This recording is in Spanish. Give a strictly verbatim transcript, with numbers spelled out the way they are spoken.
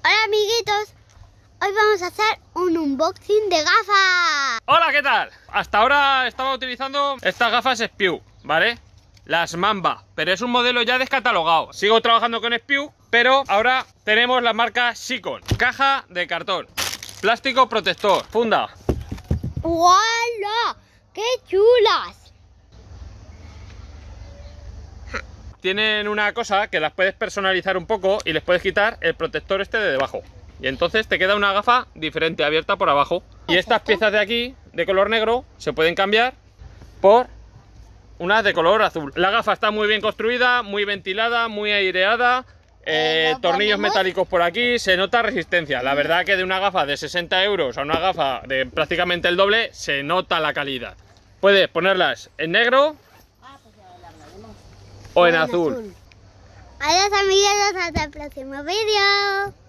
Hola amiguitos, hoy vamos a hacer un unboxing de gafas. Hola, ¿qué tal? Hasta ahora estaba utilizando estas gafas Spew, ¿vale? Las Mamba, pero es un modelo ya descatalogado. Sigo trabajando con Spew, pero ahora tenemos la marca Sikon. Caja de cartón, plástico protector, funda. ¡Hola! ¡Qué chulas! Tienen una cosa que las puedes personalizar un poco y les puedes quitar el protector este de debajo. Y entonces te queda una gafa diferente, abierta por abajo. Y estas piezas de aquí, de color negro, se pueden cambiar por unas de color azul. La gafa está muy bien construida, muy ventilada, muy aireada. Eh, Eh, tornillos ponemos... metálicos por aquí, se nota resistencia. La verdad que de una gafa de sesenta euros a una gafa de prácticamente el doble, se nota la calidad. Puedes ponerlas en negro o en azul. Adiós amiguitos, hasta el próximo vídeo.